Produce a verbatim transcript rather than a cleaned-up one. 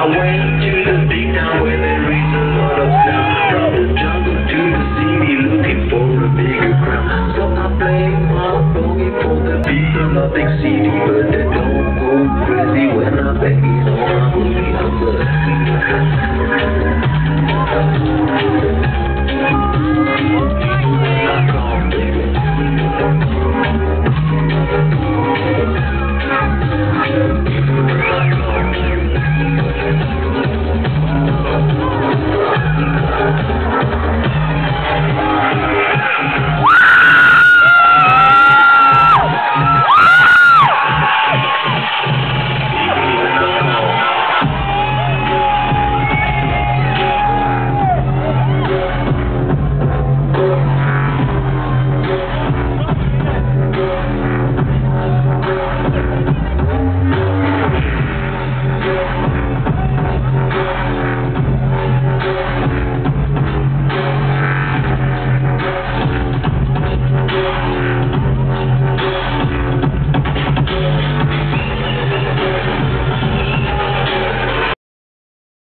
I went to the big town where there is a lot of sound. From the jungle to the city looking for a bigger crown. So I play my bogey for the people of big city, but they don't go crazy when I bang it on my booty.